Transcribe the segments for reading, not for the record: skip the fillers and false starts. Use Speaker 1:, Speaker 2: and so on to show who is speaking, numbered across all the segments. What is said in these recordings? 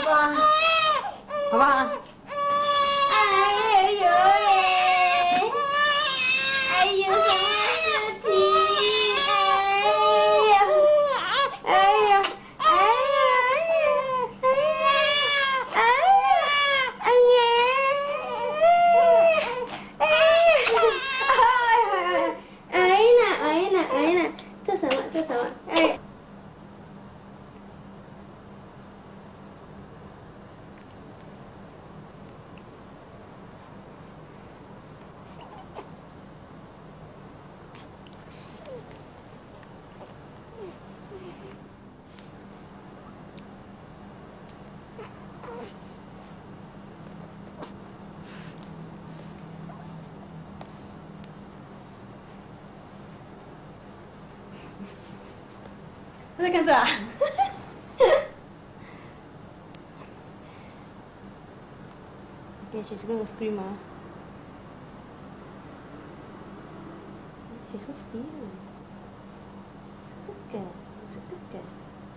Speaker 1: 吧，好不好？
Speaker 2: 哎呦喂！哎呦，什么事情？哎呀！哎呀！哎呀！哎呀！哎呀！哎呀！哎呀！这什么？这什么？哎。
Speaker 1: 他在干这啊？Okay, she's gonna scream, ah. She's so still. She's a good girl. She's a good girl.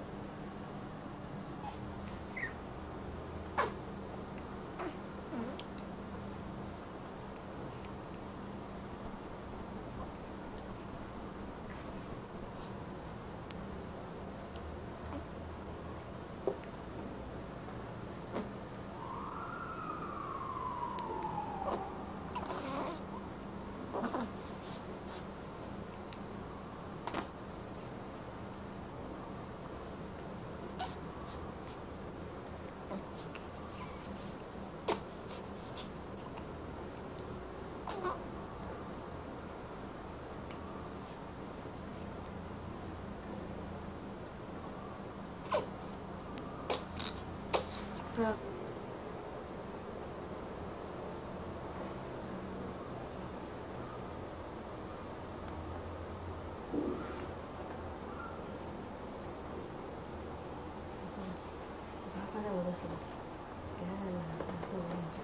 Speaker 1: Yeah. Apa dah urus ni? Kan, aku urus.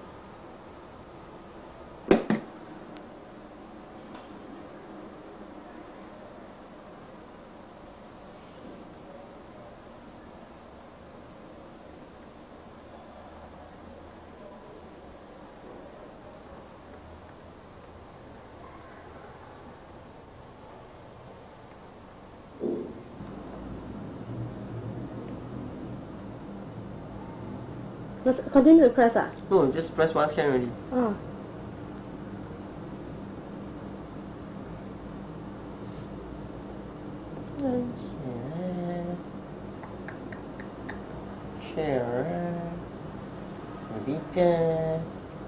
Speaker 1: Let's continue to press, ah?
Speaker 3: No, just press once can already.
Speaker 1: Oh.
Speaker 3: Share. Vika.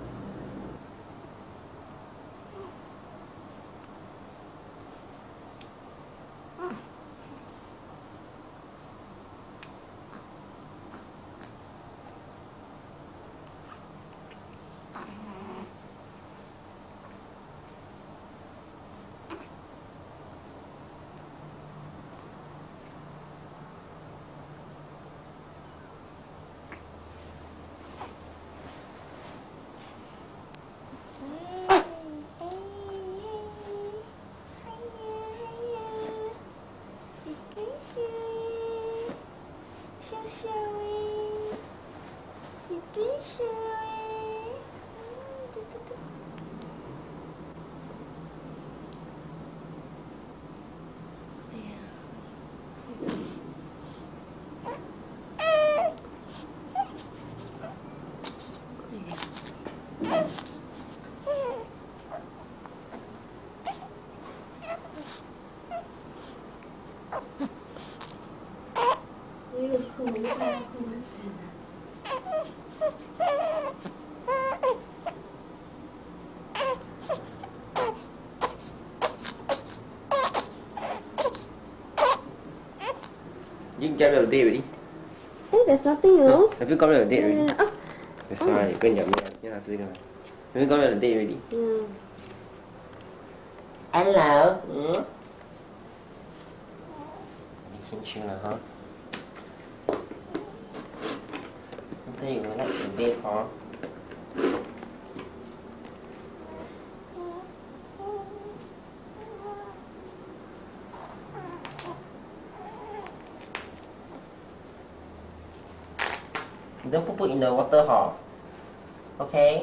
Speaker 3: You can get me on a date already.
Speaker 1: Hey, there's nothing, you know.
Speaker 3: Have you got me on a date already?
Speaker 1: Yeah.
Speaker 3: That's why 跟你讲没有，让他试试看。Have you got me on a date already? Hello. 你心情了哈？这有个那准备好。
Speaker 4: 你don't put in the water 哈 ，OK？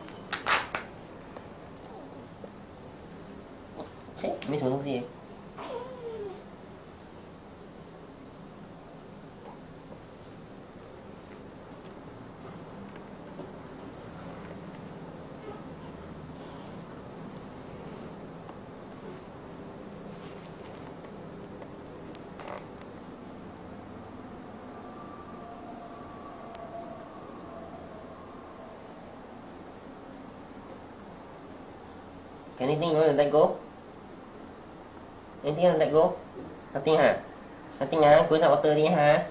Speaker 4: OK， 没什么东西。Anything you want to let go? Anything you want to let go? Nothing hả? Nothing hả? Cúi ra water đi hả?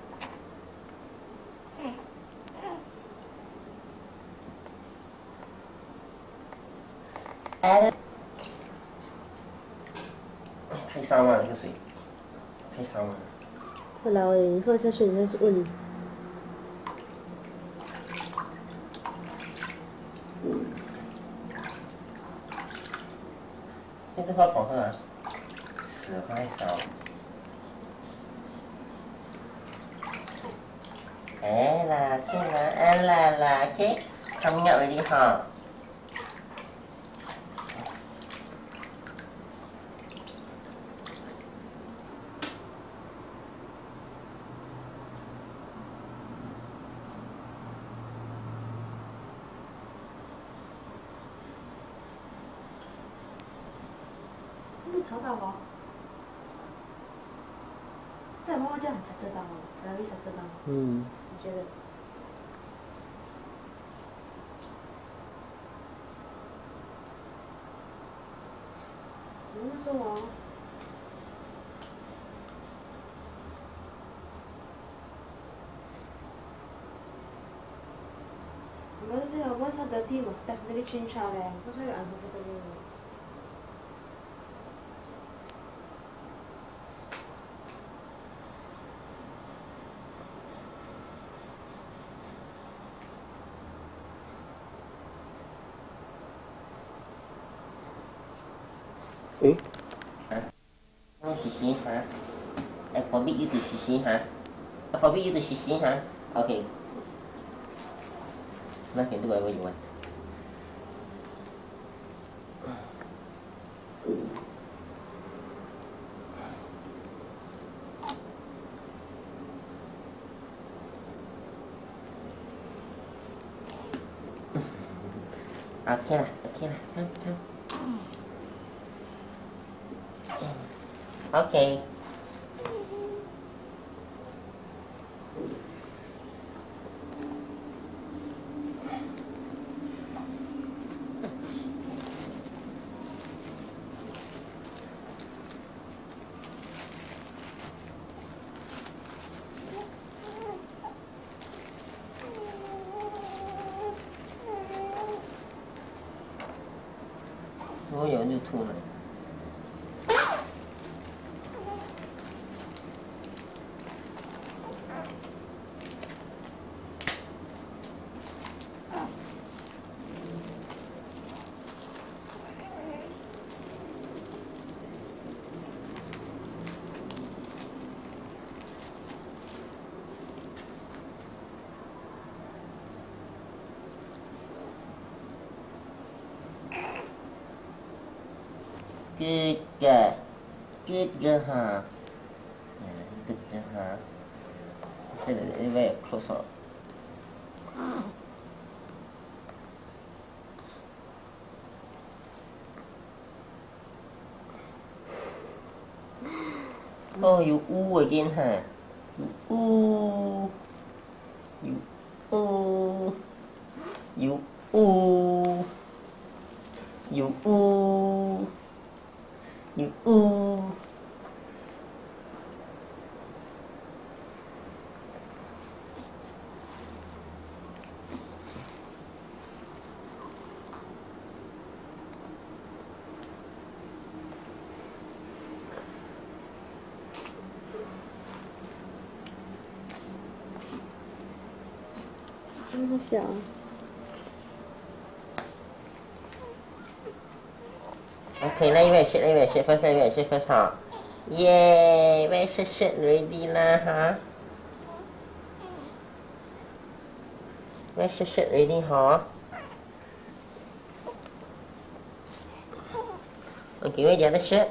Speaker 4: 太烧了，这个水，太烧了。
Speaker 1: 后来我喝下水再问。
Speaker 4: 现在喝好喝啊，10块烧。Ella, Ella, okay, coming out already, huh?
Speaker 1: Không cháu tao có. Tức là mama 这样很 settle down 哦 very settle down。我觉得。那时候我。Once her dirty was definitely change out leh, because very uncomfortable.
Speaker 4: Xì hả? I forbid you to xì hả? I forbid you to xì hả? Okay. Now you can do whatever you want. Okay lah, come. Okay. Ôi dồi như thua này. Good girl, huh? Yeah, good girl, huh? Okay, very close up. Oh, you ooh again, huh? You ooh. You ooh. You ooh. You ooh. You ooh.
Speaker 1: Nó sợ.
Speaker 4: Okay, now you wear shirt first, huh? Yay, wear shirt ready lah, huh? Where's your shirt ready, huh? Okay, where's the other shirt?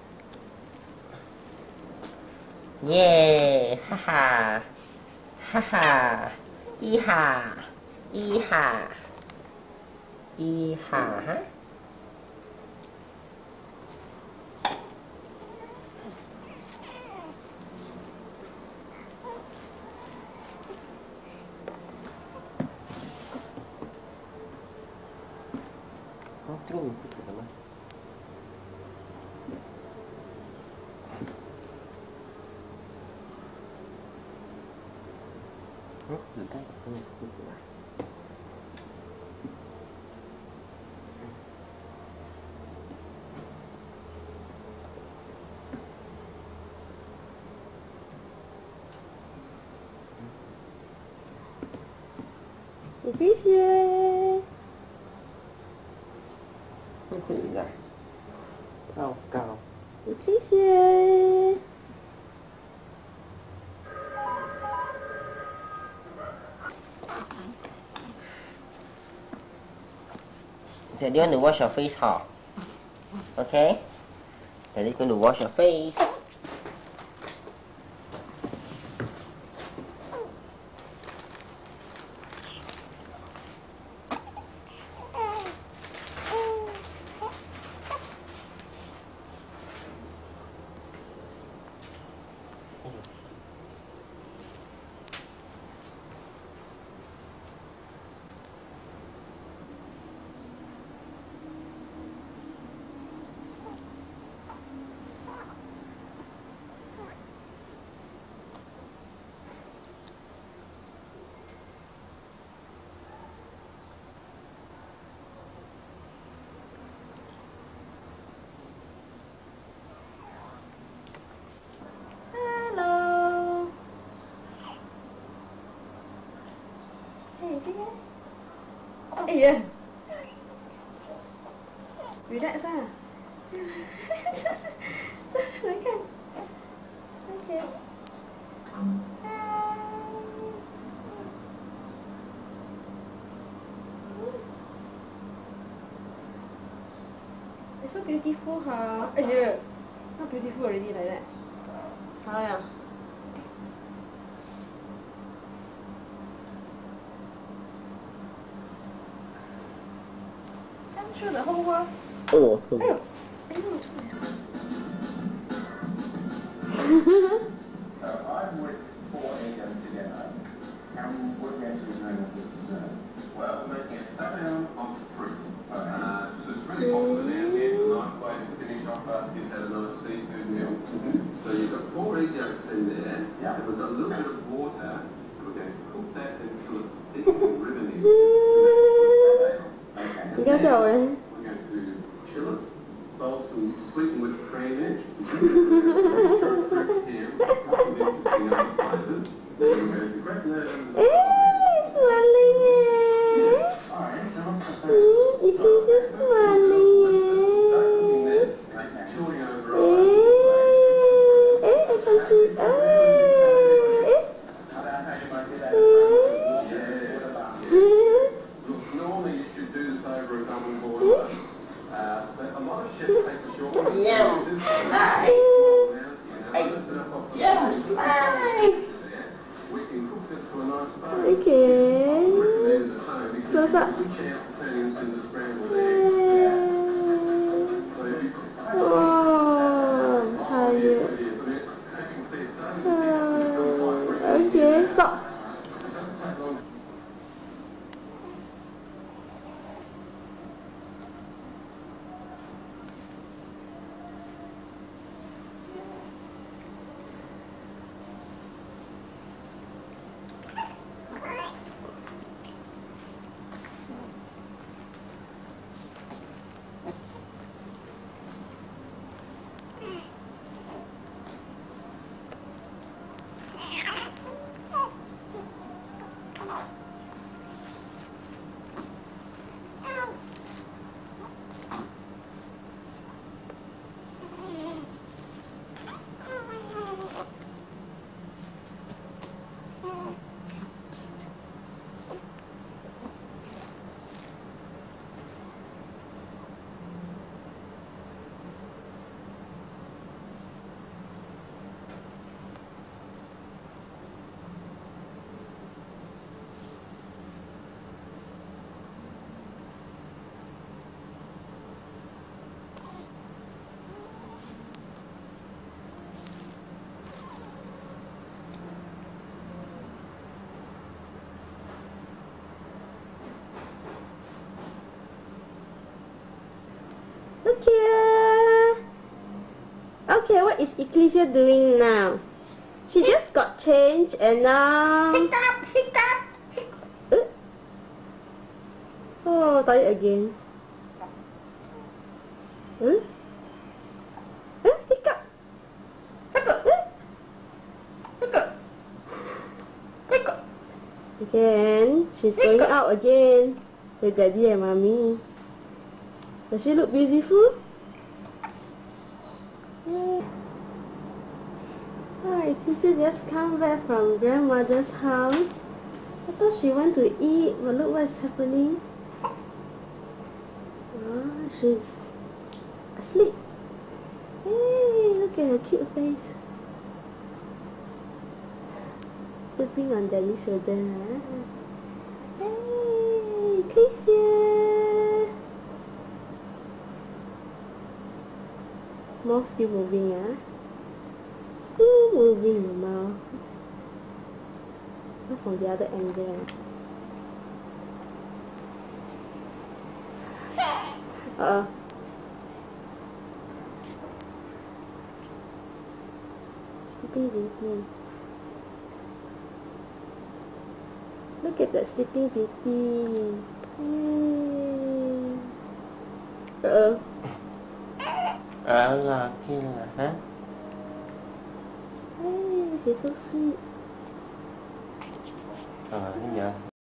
Speaker 4: Yeah, haha, haha, yeehaw, yeehaw, yeehaw, huh? Oh, tengok ni, putih sama. Oh, letak putih lah.
Speaker 2: Leticia.
Speaker 4: Putih lah. Kau.
Speaker 2: Leticia.
Speaker 4: Daddy want to wash your face, huh? Okay? Daddy's going to wash your face.
Speaker 2: Hello. Hey, dia. Yeah. Relax lah. Makan. Okay. It's so beautiful, huh? Yeah. Not beautiful already like that. Oh yeah. Can't show the whole world.
Speaker 4: Oh.
Speaker 2: Ayo.
Speaker 5: I'm with 4 a.m. together. And what we're actually doing with this, well, we're making a salad of fruit. So it's really popular now. Here's a nice way to finish off after you've had a nice seafood meal. So you've got 4 egg yolks in there. Yeah. And we've got a little bit of water. And we're going to cook that until it's thick and ribbony. Okay.
Speaker 2: Enggak tahu eh.
Speaker 5: We're going to chill it. Bowl some sweetened whipped cream in.
Speaker 2: Smiling it is just smiling I can see.
Speaker 5: Normally you should do this over a double boiler, but a lot of chefs take the short one. We can cook this to a nice bone.
Speaker 2: Okay.
Speaker 5: Recommend it at home because
Speaker 2: Close
Speaker 5: there's
Speaker 2: up.
Speaker 5: a good chance of turning this into scrambled eggs. So if you cook
Speaker 2: Oh, tired. Okay, stop. Okay, what is Ecclesia doing now? She just got changed and now...
Speaker 4: Hiccup.
Speaker 2: Oh, tired again. Hiccup. Again, she's going out again with Daddy and Mommy. Does she look beautiful? Yeah. Hi, teacher just come back from grandmother's house. I thought she went to eat, but look what's happening. Oh, she's asleep. Hey, look at her cute face. Sleeping on Daddy's shoulder. Hey, Keisha. Mouth still moving, Still moving the mouth. Not from the other angle. Sleeping baby. Look at that sleeping baby. Hey.
Speaker 4: Killer, huh?
Speaker 2: Hey, she's so sweet.
Speaker 4: Nhớ